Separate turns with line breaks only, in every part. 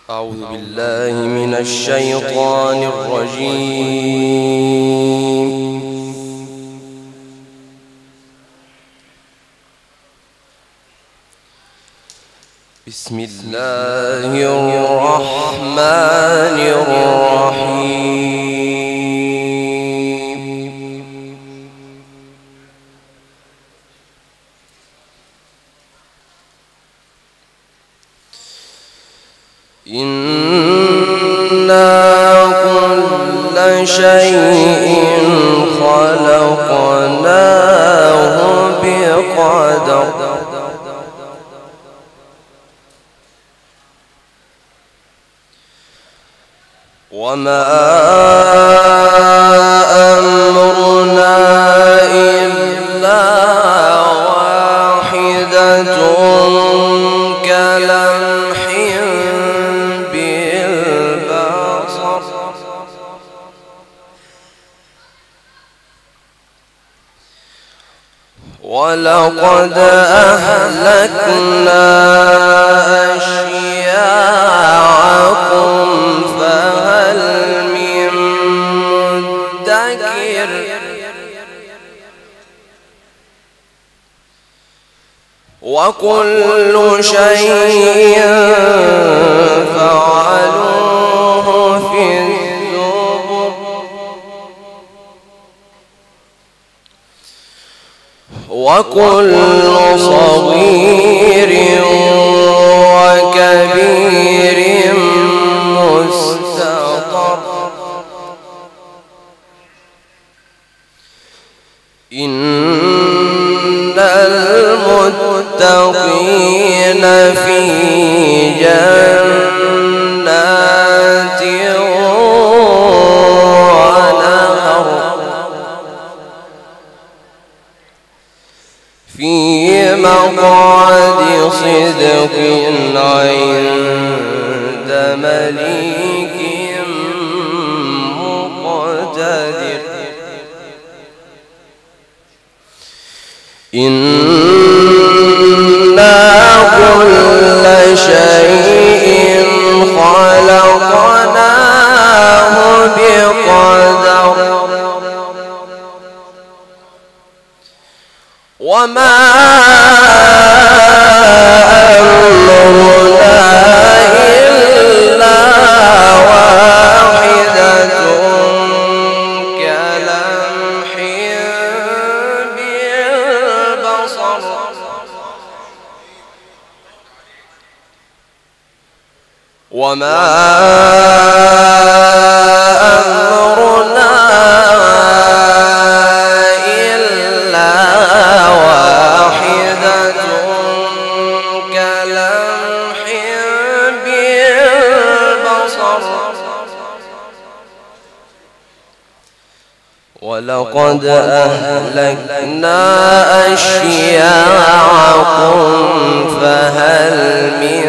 أعوذ بالله من الشيطان الرجيم. بسم الله الرحمن الرحيم. إنا كل شيء خلقناه بقدر وما أمرنا إلا واحدة كلمح بالبصر ولقد أهلكنا أشياعكم فهل من مدكر وكل شيء فعلوه في الزبر وكل صغير وكبير مستطر إن المتقين في جنات ونهر في مقعد صدق عند مليك مقتدر إنا كل شيء خلقناه بقدر وما أمرنا إلا واحدة كلمح بالبصر وما أمرنا إلا واحدة كلمح بالبصر ولقد أهلكنا أشياعكم فهل من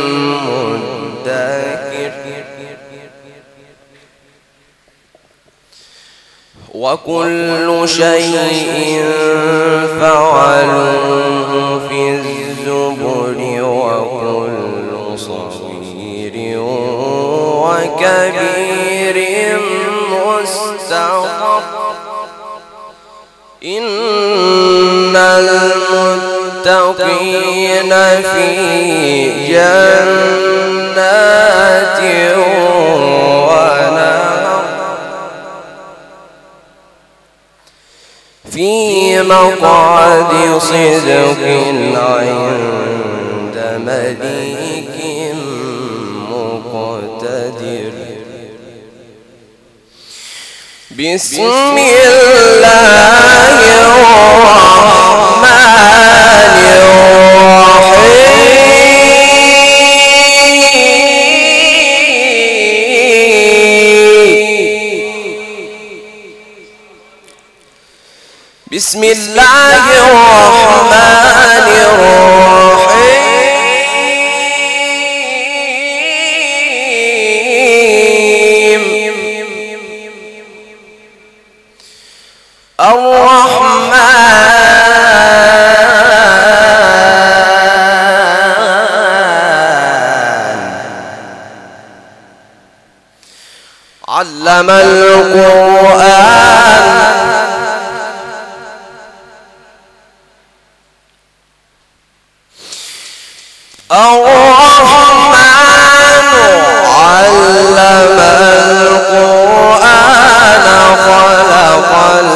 مدكر وكل شيء فعلوه في الزبر وكل صغير وكبير مستطر إن المتقين في جنات ونهر في مقعد صدق عند مليك مقتدر بسم الله الرحمن الرحيم بسم الله الرحمن الرحيم الرحمن علم القرآن الرحمن علم القرآن خلق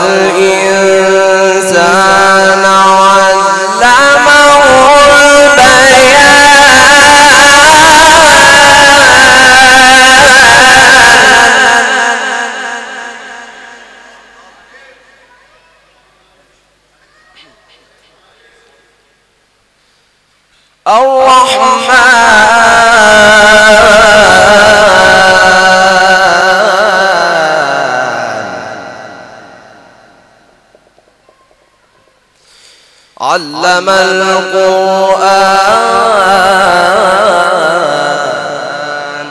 الإنسان علمه علم القرآن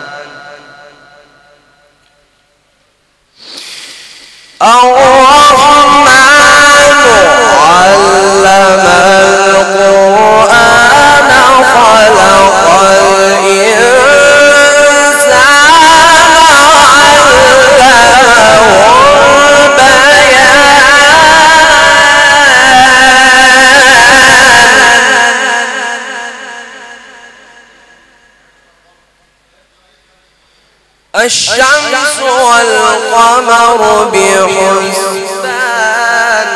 الرحمن علم القرآن خلق الشمس والقمر بحسبان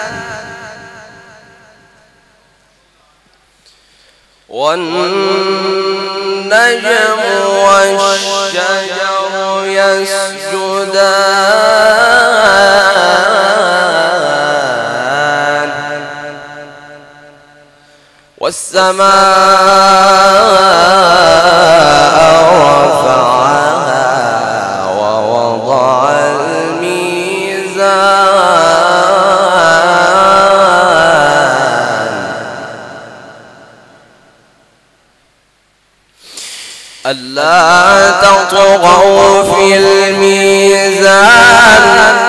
والنجم والشجر يسجدان والسماء رفعها ووضع الميزان ألا تطغوا في الميزان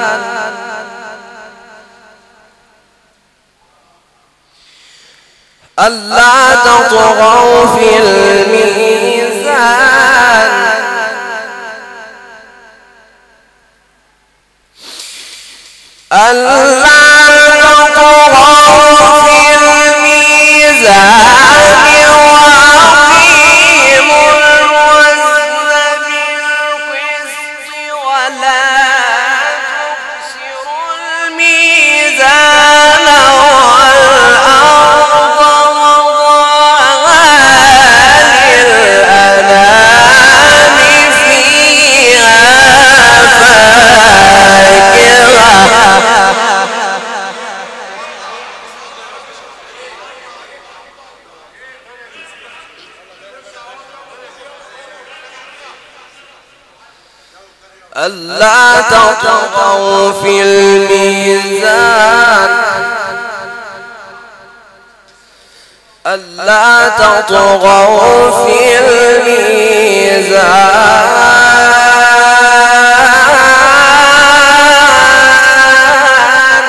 ألا تطغوا في الميزان ألا تطغوا في الميزان وأقيموا الوزن بالقسط ولا تخسروا الميزان والأرض وضعها للأنام فيها ألا تطغوا في الميزان ألا تطغوا في الميزان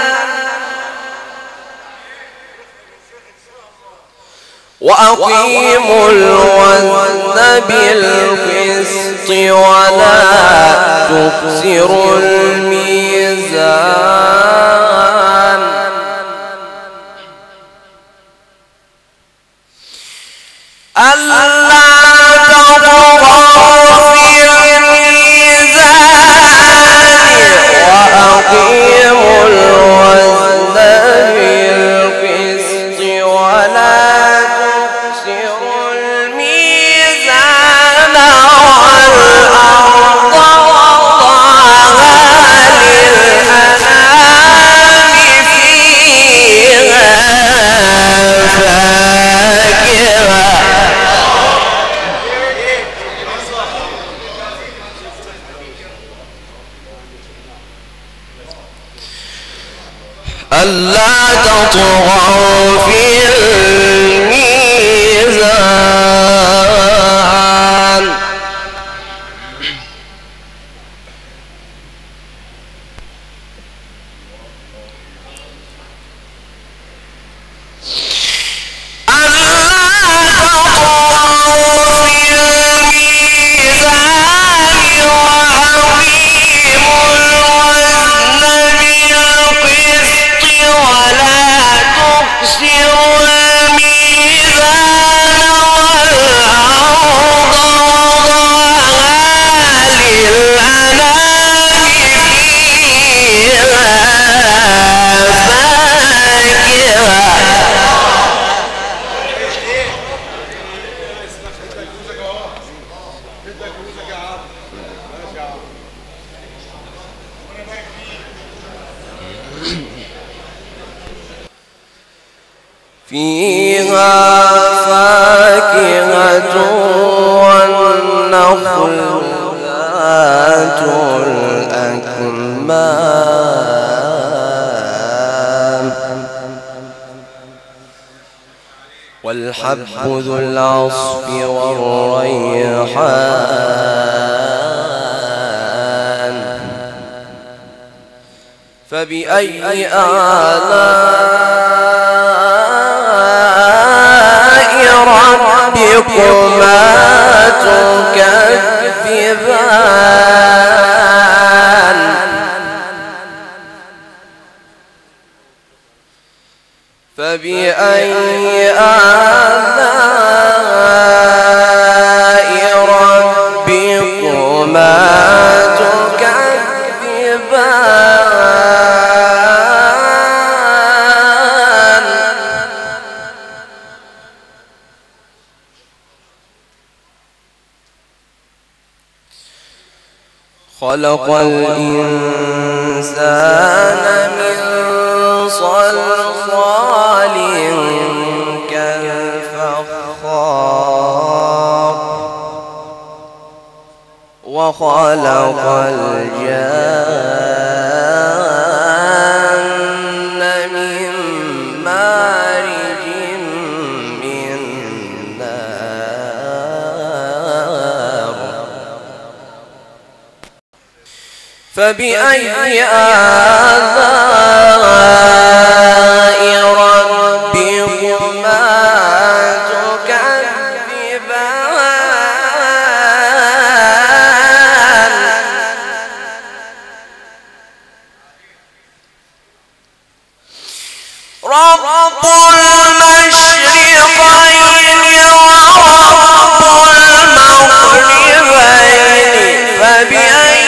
وأقيموا الوزن بالقسط ولا تخسروا الميزان ألا تطغوا في الميزان وأقيموا الوزن بالقسط ولا تخسروا الميزان والأرض وضعها للأنام فيها فاكهة ألا تطغوا في الميزان ألا تطغوا في الميزان وأقيموا فيها فاكهة والنخل ذات الأكمام والحب ذو العصف والريحان فبأي آلاء ربكما تكذبان فبأي آلاء ربكما تكذبان خلق الإنسان من صلصال كالفخار وخلق الجان من مارج من نار فبأي آلاء ربكما تكذبان رب المشرقين ورب المغربين فبأي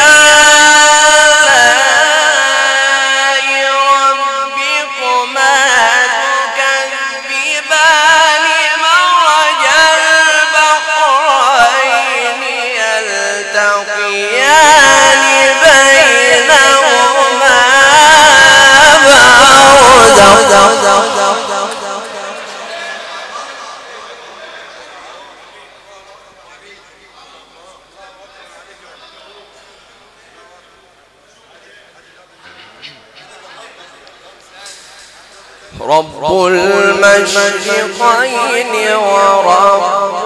رب المشرقين ورب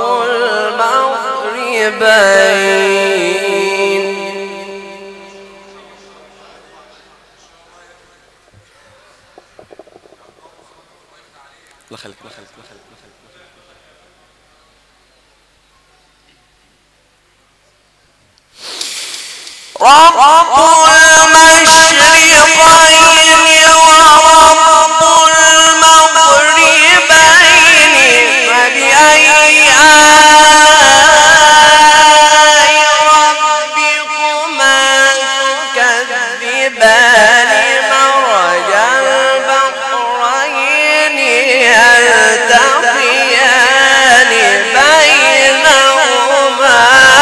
المغربين الله خليك الله خليك الله خليك رب المشرقين ورب المغربين فبأي آلاء ربكما تكذبان مرج البحرين يلتقيان بينهما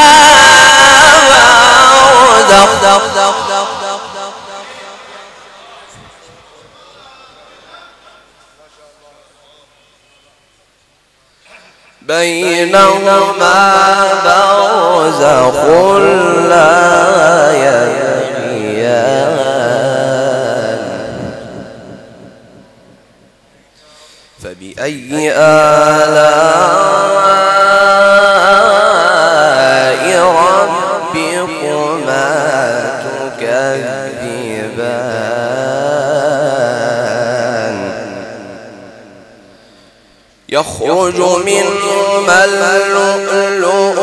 بينهما برزخ لا يبغيان فبأي آلاء ربكما تكذبان يخرج منهما اللؤلؤ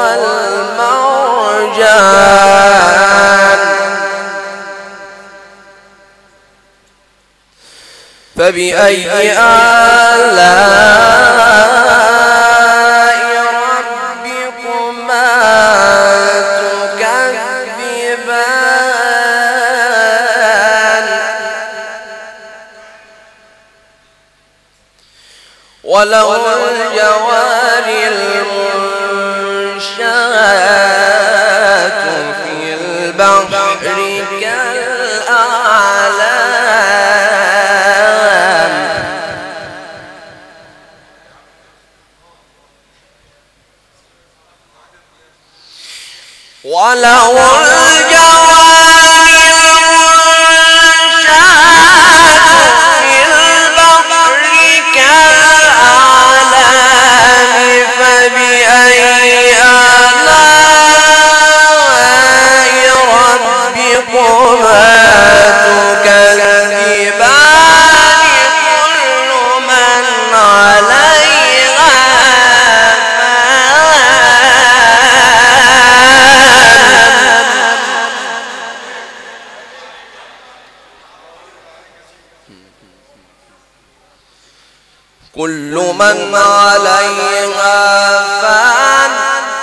والمرجان فبأي آلاء ربكما تكذبان وله الجوار المنشآت في البحر كالأعلام وله الجوار المنشآت في البحر كالأعلام فبأي آلاء ربكما تكذبان كل من عليها كل من عليها فان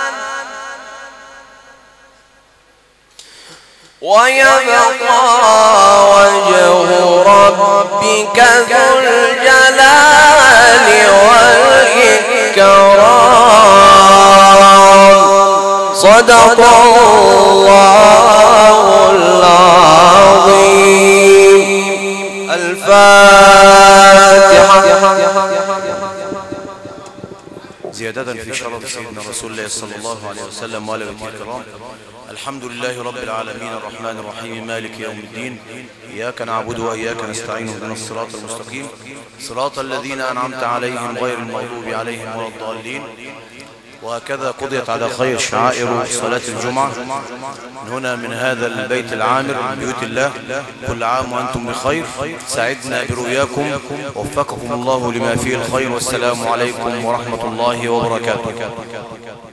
ويبقى وجه ربك ذو الجلال والإكرام. صدق الله العظيم. الفاتحة.
زيادة في شرف سيدنا رسول الله صلى الله عليه وسلم وآله الكرام. الحمد لله رب العالمين الرحمن الرحيم مالك يوم الدين. إياك نعبد وإياك نستعين اهدنا الصراط المستقيم صراط الذين أنعمت عليهم غير المغضوب عليهم ولا الضالين. وهكذا قضيت على خير شعائر صلاة الجمعة هنا من هذا البيت العامر من بيوت الله. كل عام وأنتم بخير. سعدنا برؤياكم ووفقكم الله لما فيه الخير. والسلام عليكم ورحمة الله وبركاته.